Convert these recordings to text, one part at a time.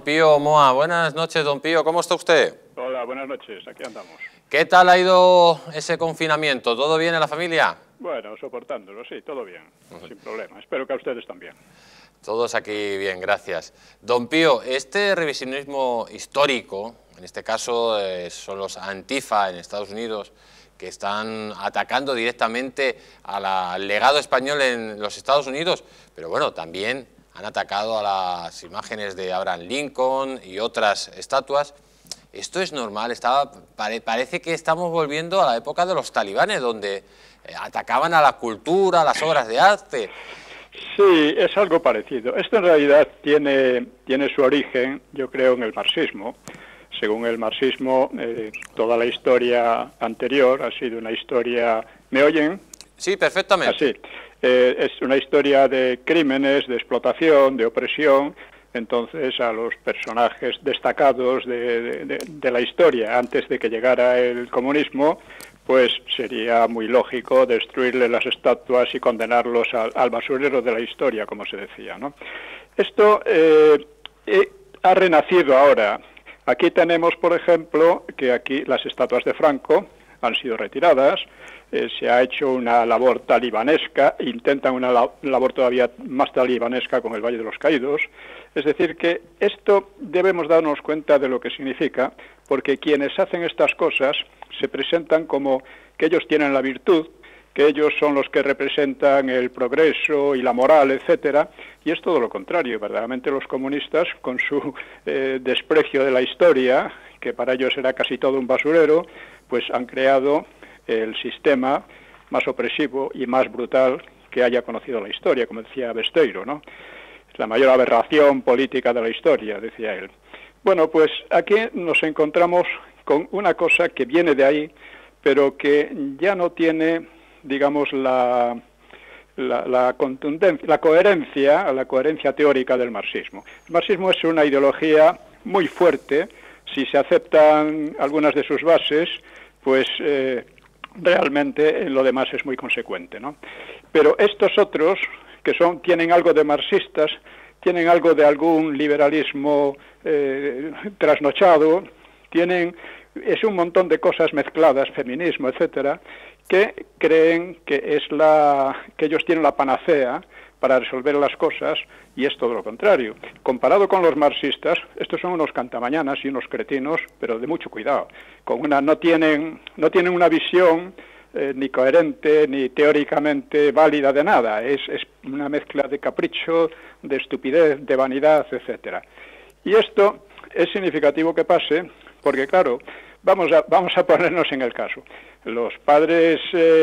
Pío Moa, buenas noches, don Pío, ¿cómo está usted? Hola, buenas noches, aquí andamos. ¿Qué tal ha ido ese confinamiento? ¿Todo bien en la familia? Bueno, soportándolo, sí, todo bien, sin problema. Espero que a ustedes también. Todos aquí bien, gracias. Don Pío, este revisionismo histórico, en este caso son los Antifa en Estados Unidos, que están atacando directamente al legado español en los Estados Unidos, pero bueno, también han atacado a las imágenes de Abraham Lincoln y otras estatuas. ¿Esto es normal? Parece que estamos volviendo a la época de los talibanes, donde atacaban a la cultura, a las obras de arte. Sí, es algo parecido. Esto en realidad tiene su origen, yo creo, en el marxismo. Según el marxismo, toda la historia anterior ha sido una historia... ¿Me oyen? Sí, perfectamente. Sí. Es una historia de crímenes, de explotación, de opresión. Entonces, a los personajes destacados de la historia, antes de que llegara el comunismo, pues sería muy lógico destruirle las estatuas y condenarlos al basurero de la historia, como se decía, ¿no? Esto ha renacido ahora. Aquí tenemos, por ejemplo, que aquí las estatuas de Franco han sido retiradas. Se ha hecho una labor talibanesca, intentan una labor todavía más talibanesca con el Valle de los Caídos. Es decir, que esto debemos darnos cuenta de lo que significa, porque quienes hacen estas cosas se presentan como que ellos tienen la virtud, que ellos son los que representan el progreso y la moral, etcétera, y es todo lo contrario. Verdaderamente los comunistas, con su desprecio de la historia, que para ellos era casi todo un basurero, pues han creado el sistema más opresivo y más brutal que haya conocido la historia, como decía Besteiro, ¿no? Es la mayor aberración política de la historia, decía él. Bueno, pues aquí nos encontramos con una cosa que viene de ahí, pero que ya no tiene, digamos, la contundencia, la coherencia teórica del marxismo. El marxismo es una ideología muy fuerte. Si se aceptan algunas de sus bases, pues realmente lo demás es muy consecuente, ¿no? Pero estos otros, que tienen algo de marxistas, tienen algo de algún liberalismo trasnochado, es un montón de cosas mezcladas, feminismo, etcétera, que creen que que ellos tienen la panacea para resolver las cosas, y es todo lo contrario. Comparado con los marxistas, estos son unos cantamañanas y unos cretinos, pero de mucho cuidado. No tienen una visión ni coherente ni teóricamente válida de nada. Es una mezcla de capricho, de estupidez, de vanidad, etcétera. Y esto es significativo que pase, porque claro, vamos a ponernos en el caso. Los padres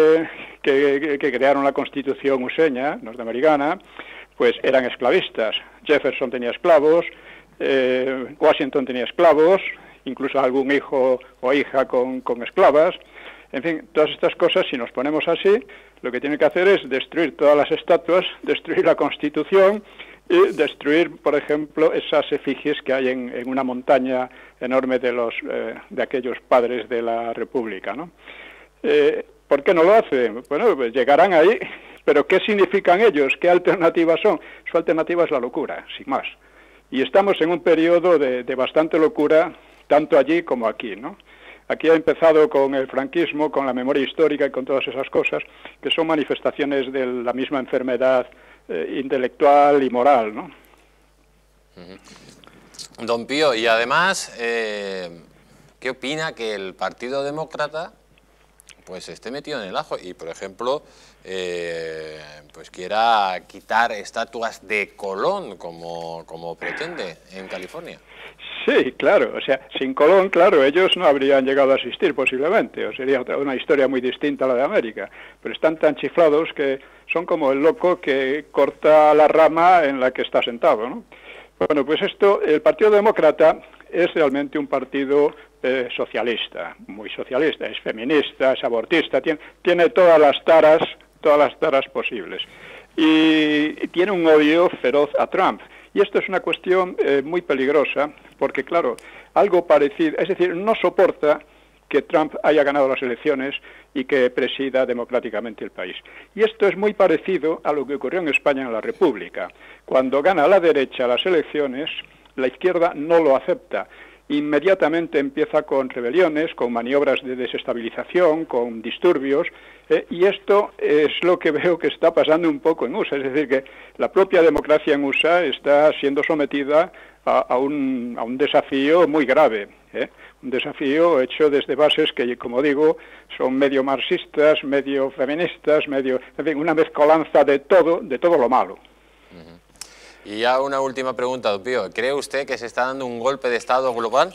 que crearon la Constitución useña, norteamericana, pues eran esclavistas. Jefferson tenía esclavos, Washington tenía esclavos, incluso algún hijo o hija con esclavas. En fin, todas estas cosas, si nos ponemos así, lo que tienen que hacer es destruir todas las estatuas, destruir la Constitución y destruir, por ejemplo, esas efigies que hay en una montaña enorme de aquellos padres de la República, ¿no? ¿Por qué no lo hacen? Bueno, pues llegarán ahí, pero ¿qué significan ellos? ¿Qué alternativas son? Su alternativa es la locura, sin más. Y estamos en un periodo de bastante locura, tanto allí como aquí, ¿no? Aquí ha empezado con el franquismo, con la memoria histórica y con todas esas cosas, que son manifestaciones de la misma enfermedad intelectual y moral, ¿no? Don Pío, y además, ¿qué opina que el Partido Demócrata pues esté metido en el ajo y, por ejemplo, pues quiera quitar estatuas de Colón como pretende en California? Sí, claro, o sea, sin Colón, claro, ellos no habrían llegado a asistir posiblemente, o sería una historia muy distinta a la de América, pero están tan chiflados que son como el loco que corta la rama en la que está sentado, ¿no? Bueno, pues el Partido Demócrata es realmente un partido socialista, muy socialista, es feminista, es abortista, tiene todas las taras posibles, y tiene un odio feroz a Trump. Y esto es una cuestión muy peligrosa, porque claro, algo parecido, es decir, no soporta que Trump haya ganado las elecciones y que presida democráticamente el país. Y esto es muy parecido a lo que ocurrió en España en la República. Cuando gana la derecha las elecciones, la izquierda no lo acepta. Inmediatamente empieza con rebeliones, con maniobras de desestabilización, con disturbios, y esto es lo que veo que está pasando un poco en USA. Es decir, que la propia democracia en USA está siendo sometida a un desafío muy grave, un desafío hecho desde bases que, como digo, son medio marxistas, medio feministas, medio, en fin, una mezcolanza de todo lo malo. Y ya una última pregunta, don Pío. ¿Cree usted que se está dando un golpe de Estado global?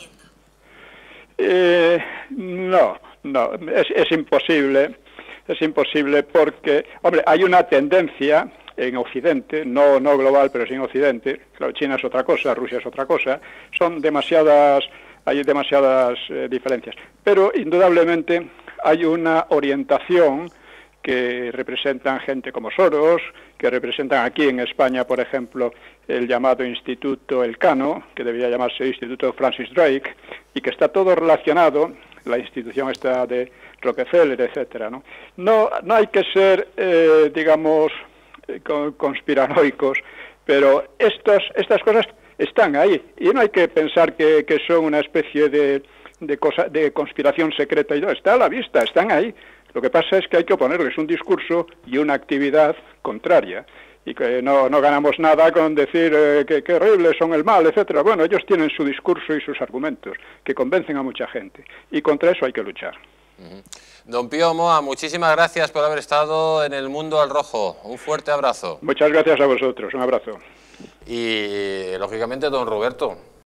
No, es imposible. Es imposible porque, hombre, hay una tendencia en Occidente, no global, pero sí en Occidente. Claro, China es otra cosa, Rusia es otra cosa. Hay demasiadas diferencias. Pero indudablemente hay una orientación que representan gente como Soros, que representan aquí en España, por ejemplo, el llamado Instituto Elcano, que debería llamarse Instituto Francis Drake, y que está todo relacionado, la institución esta de Rockefeller, etcétera, ¿no? No hay que ser, digamos, conspiranoicos, pero estas cosas están ahí, y no hay que pensar que son una especie de conspiración secreta, y no, está a la vista, están ahí. Lo que pasa es que hay que oponerles un discurso y una actividad contraria, y que no ganamos nada con decir que horribles son el mal, etcétera. Bueno, ellos tienen su discurso y sus argumentos, que convencen a mucha gente, y contra eso hay que luchar. Don Pío Moa, muchísimas gracias por haber estado en El Mundo al Rojo. Un fuerte abrazo. Muchas gracias a vosotros, un abrazo. Y, lógicamente, don Roberto.